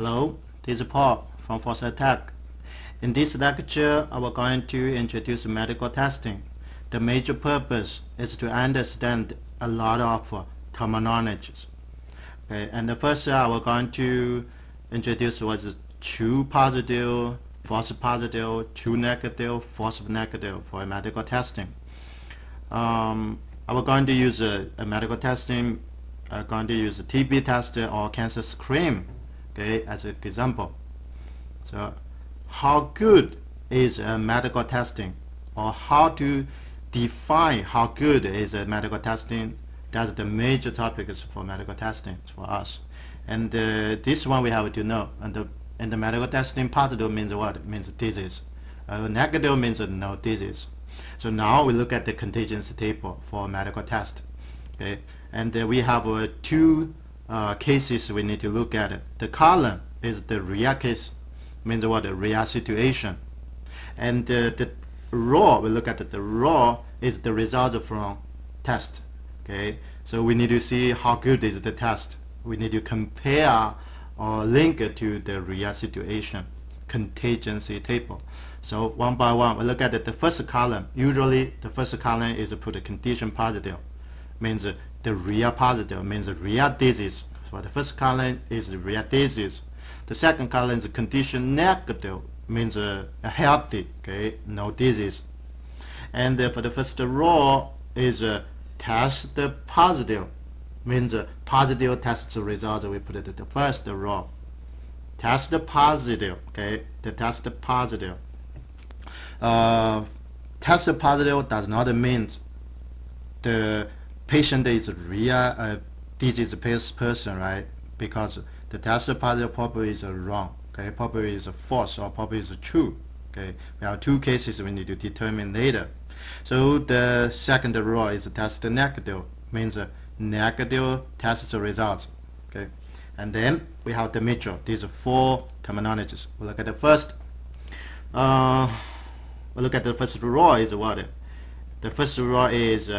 Hello, this is Paul from Foresight Tech. In this lecture, I will going to introduce medical testing. The major purpose is to understand a lot of terminologies. Okay, and the first I will going to introduce was true positive, false positive, true negative, false negative for medical testing. I will going to use a medical testing. I'm going to use a TB test or cancer screen, okay, as an example. So, how good is a medical testing, or how to define how good is a medical testing? That's the major topics for medical testing for us. And this one we have to know. And the medical testing positive means what? It means disease. Negative means no disease. So now we look at the contingency table for medical test. Okay, and we have two cases we need to look at. The column is the real case, means what? The real situation. And the row, we look at the row is the result from test. Okay, so we need to see how good is the test. We need to compare or link it to the real situation contingency table. So one by one, we look at the first column. Usually the first column is put a condition positive, means the real positive, means real disease. So the first column is real disease. The second column is condition negative, means healthy, okay, no disease. And for the first row is test positive, means positive test results. We put it in the first row. Test positive, okay, the test positive. Test positive does not mean the patient is real disease person, right? Because the test positive probably is wrong, okay, probably is false, or probably is true. Okay, we have two cases we need to determine later. So the second row is test negative, means negative test results. Okay, and then we have the major. These are four terminologies. We look at the first. We look at the first row is what? The first row is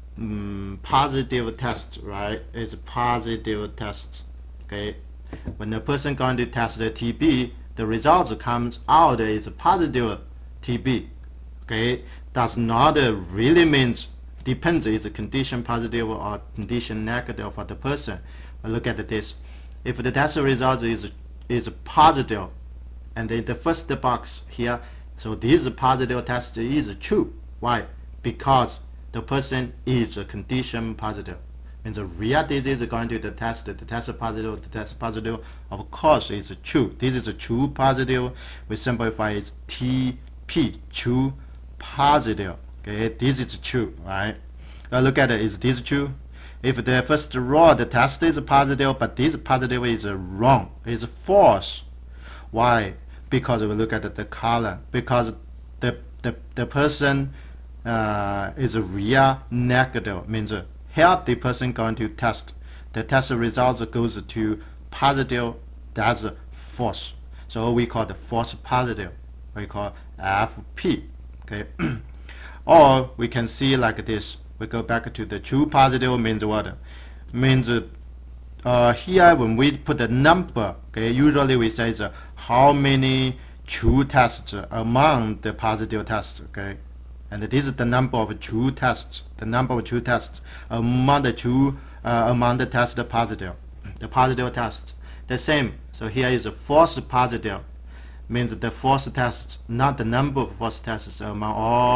positive test, right? It's positive test. Okay, when the person going to test the TB, the results comes out is positive TB. Okay, does not really means depends is a condition positive or condition negative for the person. We look at this. If the test result is positive, and then the first box here, so this positive test is true. Why? Because the person is a condition positive. Means a real disease is going to the test positive, of course is true. This is a true positive. We simplify it TP, true positive. Okay, this is true, right? Look at it. Is this true? If the first row the test is positive, but this positive is wrong, is false. Why? Because we look at the column. Because the person is a real negative, means a healthy person going to test. The test results goes to positive, that's false. So we call the false positive. We call FP. Okay, or we can see like this. We go back to the true positive, means what? Means here when we put the number, okay, usually we say how many true tests among the positive tests, okay, and this is the number of true tests, the number of true tests among the true among the test positive, the positive test. The same. So here is a false positive, means the false tests, not the number of false tests among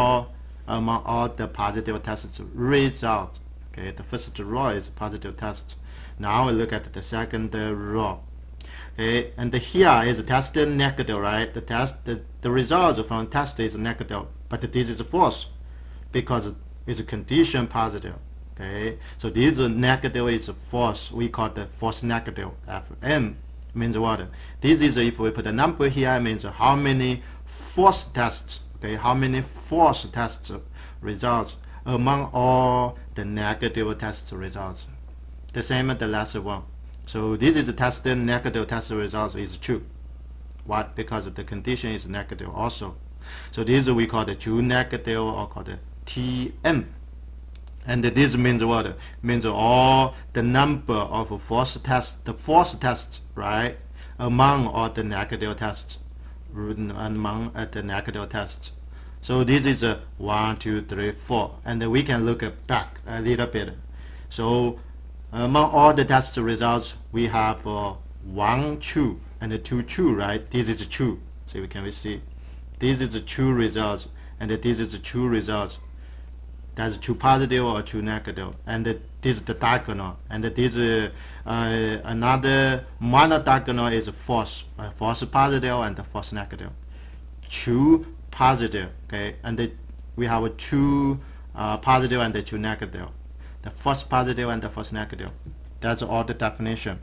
all the positive tests result. Okay, the first row is positive test. Now we look at the second row. Okay, and here is test negative, right? The results from test is negative, but this is false because it's a condition positive. Okay, so this negative is false. We call the false negative. FM means what? This is if we put a number here, it means how many false tests. Okay, how many false tests results among all the negative test results. The same as the last one. So this is the negative test results is true. Why? Because the condition is negative also. So this we call the true negative, or called the TM. And this means what? Means all the number of false tests, the false tests, right, among all the negative tests. Among the negative tests. So this is a 1, 2, 3, 4, and then we can look back a little bit. So among all the test results, we have 1 true and 2 true, right? This is true. So we can see this is the true results, and this is the true results. That's true positive or true negative, and this is the diagonal, and this another minor diagonal is false, false positive and false negative. True positive, okay, and we have a true positive and the true negative. The false positive and the false negative. That's all the definition.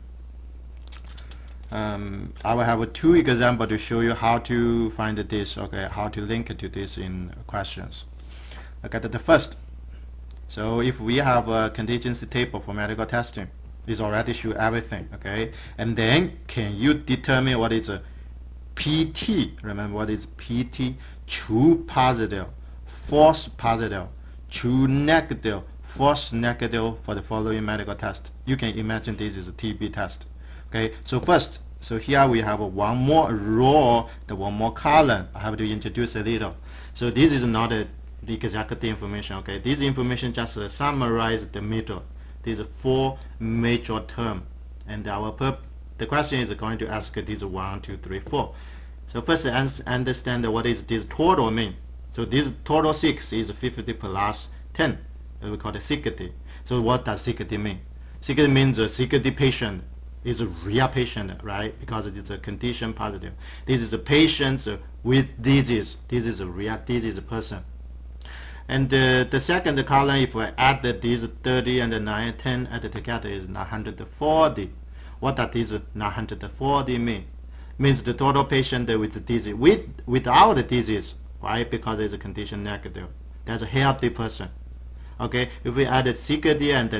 I will have 2 examples to show you how to find this, okay, how to link it to this in questions. Look at the first. So if we have a contingency table for medical testing, this already show everything, okay? And then can you determine what is a PT? Remember what is PT? True positive, false positive, true negative, false negative for the following medical test. You can imagine this is a TB test. Okay, so first, so here we have one more row, one more column. I have to introduce a little. So this is not the exact information, okay? This information just summarize the middle. These 4 major terms, and the question is going to ask these 1, 2, 3, 4. So first, understand what is this total mean. So this total 6 is 50 plus 10. We call it 60. So what does 60 mean? 60 means a 60 patient is a real patient, right? Because it is a condition positive. This is a patient with disease. This is a real disease person. And the second column, if we add these 30 and 9, 10 added together, is 940. What does this 940 mean? Means the total patient with disease, without the disease, right? Because it's a condition negative. That's a healthy person. Okay, if we added 60 and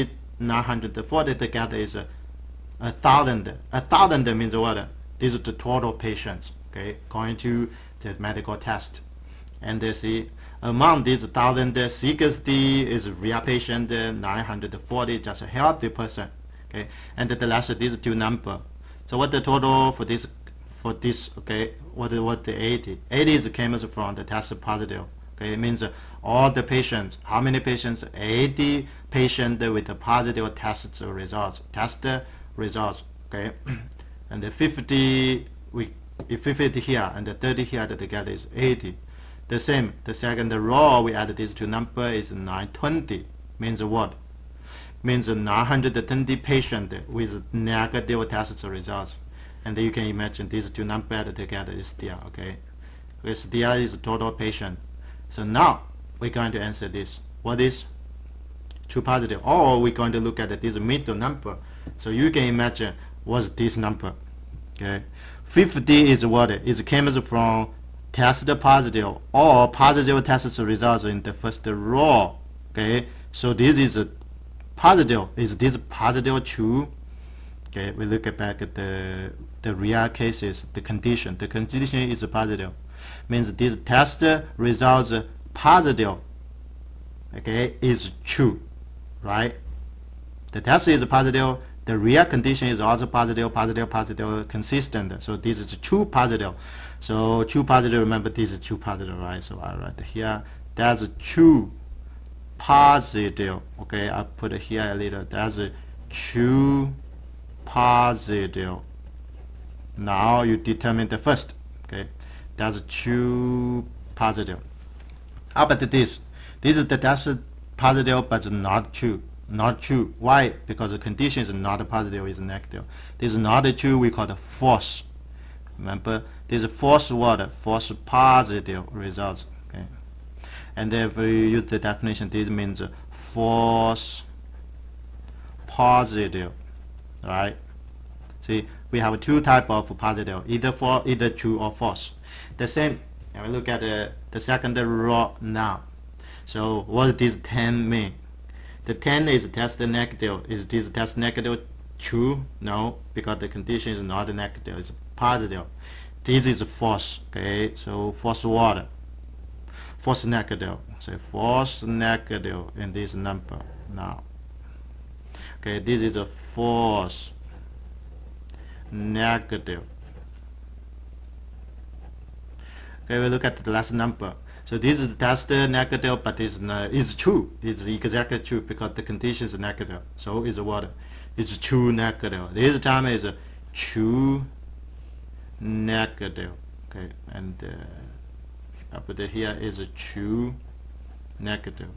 940 together is 1,000. 1,000 means what? This is the total patients, okay, going to the medical test. And they see among these 1,060 is real patient, 940 just a healthy person, okay. And the last these 2 number. So what the total for this okay? What the 80? 80 is came from the test positive. Okay, it means all the patients. How many patients? 80 patients with the positive test results. Okay, and the 50 50 here and the 30 here together is 80. The same. The second row we add these 2 numbers is 920. Means what? Means 920 patients with negative test results. And then you can imagine these 2 numbers added together is still okay. Still is total patient. So now we're going to answer this. What is true positive? Or we're going to look at this middle number. So you can imagine what's this number. Okay, 50 is what? It comes from test positive or positive test results in the first row. Okay, so this is positive. Is this positive true? Okay, we look back at the real cases. The condition is positive. Means this test results positive, okay, is true, right? The test is positive, the real condition is also positive, consistent. So this is true positive. So true positive, remember this is true positive, right? So I write here, that's true positive. Okay, I put it here a little, that's a true positive. Now you determine the first, okay? That's true positive. How about this? This is the test positive, but not true. Not true. Why? Because the condition is not positive, it's negative. This is not true, we call it false. Remember, this is false what? False positive results. Okay. And if we use the definition, this means false positive. Right? See, we have 2 types of positive, either true or false. The same, and we look at the second row now. So what does 10 mean? The 10 is test negative. Is this test negative true? No, because the condition is not negative, it's positive. This is false. Okay, so false what? False negative. Say false negative in this number now. Okay, this is a false. negative. Okay, we look at the last number. So this is test negative, but it's true. It's exactly true because the condition is negative. So it's what? It's true negative. This time is true negative. Okay, and up here is a true negative.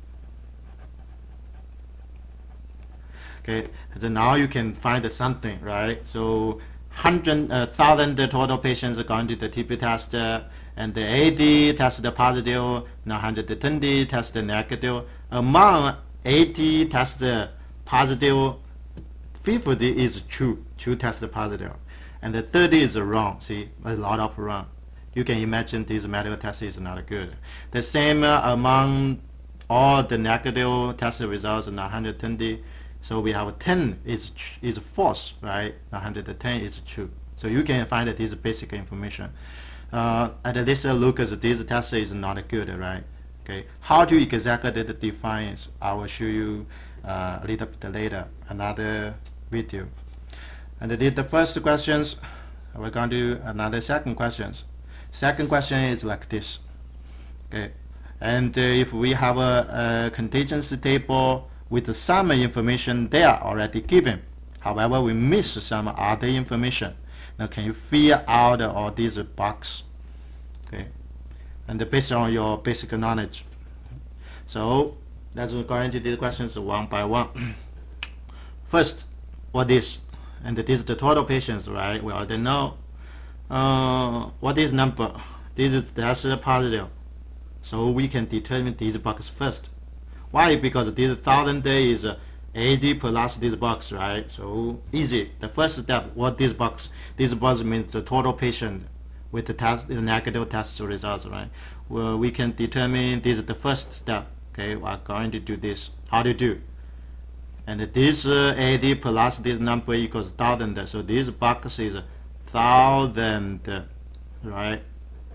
Okay, so now you can find something, right? So 1,000 total patients are going to the TB test, and the 80 tested positive, 920 tested negative. Among 80 tested positive, 50 is true tested positive, and the 30 is wrong. See, a lot of wrong. You can imagine this medical test is not good. The same among all the negative test results, 920. So we have 10 is false, right? 910 is true. So you can find this basic information. At this look, this test is not good, right? Okay. How to exactly define? I will show you a little bit later, another video. And the first questions. We're going to do another second questions. Second question is like this. Okay. And if we have a contingency table with some information there already given, however we miss some other information, now can you fill out all these boxes? Okay, and based on your basic knowledge. So let's go into these questions one by one. First, what is, and this is the total patients, right? We already know. What is number? This is test positive, so we can determine this box first. Why? Because this 1,000 is 80 plus this box, right? So easy. The first step, what this box? This box means the total patient with the negative test results, right? Well, we can determine this is the first step. Okay, we are going to do this. How to do? And this 80 plus this number equals 1,000. So this box is 1,000, right?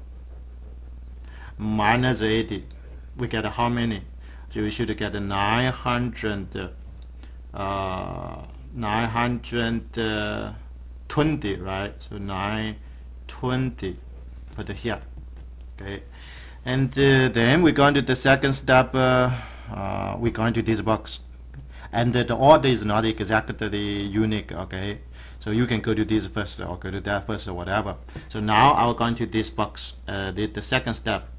Minus 80. We get how many? So we should get 920, right? So 920 put here. Okay, and then we're going to the second step. We're going to this box, and the order is not exactly unique. Okay, so you can go to this first or go to that first or whatever. So now I'll go into this box. The second step.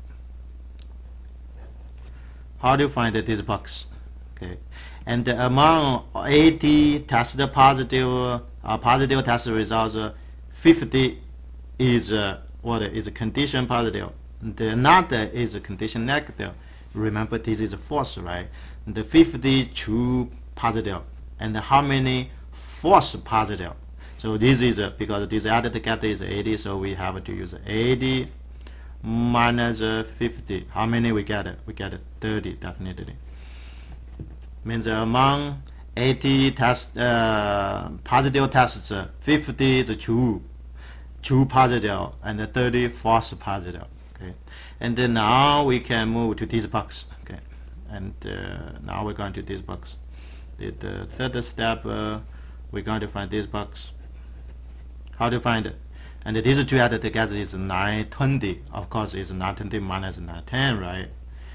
How do you find this box? Okay, and among 80 tested positive test results, 50 is what is a condition positive. The another is a condition negative. Remember, this is false, right? The 50 true positive, and how many false positive? So this is because this added together is 80, so we have to use 80 minus 50. How many we get? We get 30, definitely. Means among 80 positive tests, 50 is true positive, and 30 false positive. Okay, and then now we can move to this box. Okay, and now we're going to this box. The third step, we're going to find this box. How to find it? And these two added together is 920. Of course, it's 920 minus 910, right?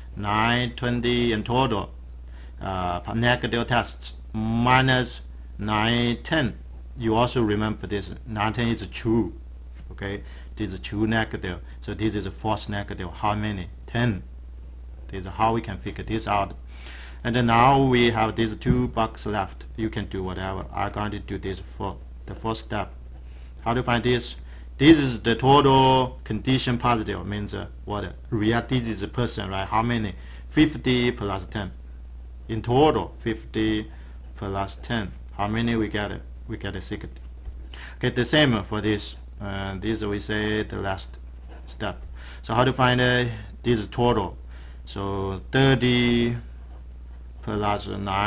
920 in total. Negative tests minus 910. You also remember this. 910 is true. Okay, this is true negative. So this is a false negative. How many? 10. This is how we can figure this out. And then now we have these two boxes left. You can do whatever. I'm going to do this for the first step. How to find this? This is the total condition positive, means what? This is a person, right? How many? 50 plus 10. In total, 50 plus 10. How many we get? We get 60. Okay, the same for this. This we say the last step. So how to find this total? So 30 plus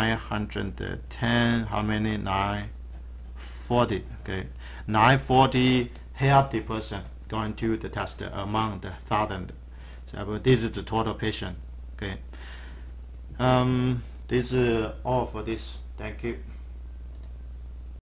910. How many? 940. Okay, 940 healthy person going to the test among the 1,000. So this is the total patient. Okay. This is all for this. Thank you.